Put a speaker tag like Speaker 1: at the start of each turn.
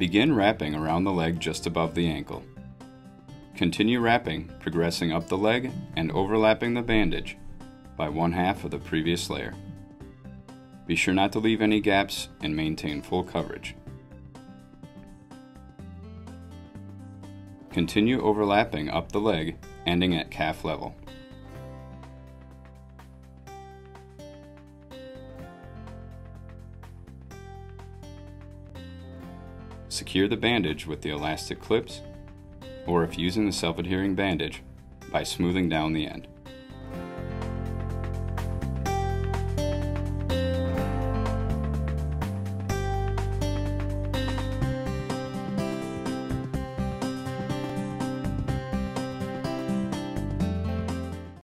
Speaker 1: Begin wrapping around the leg just above the ankle. Continue wrapping, progressing up the leg and overlapping the bandage by 1/2 of the previous layer. Be sure not to leave any gaps and maintain full coverage. Continue overlapping up the leg, ending at calf level. Secure the bandage with the elastic clips, or if using the self-adhering bandage, by smoothing down the end.